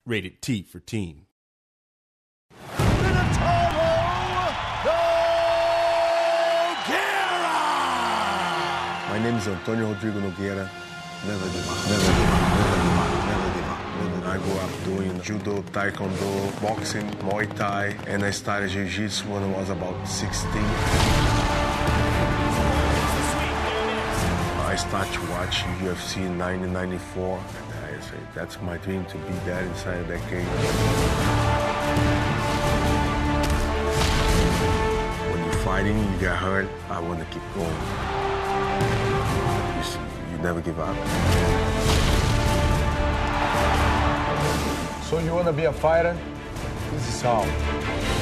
Rated T for teen. My name is Antônio Rodrigo Nogueira. Never give up, never give up, never give up, never give up, never give up. I grew up doing judo, taekwondo, boxing, Muay Thai, and I started jiu-jitsu when I was about 16. I started watching UFC in 1994, and I say, that's my dream, to be there inside that cage. When you're fighting, you get hurt, I want to keep going. You never give up. So you want to be a fighter? This is how.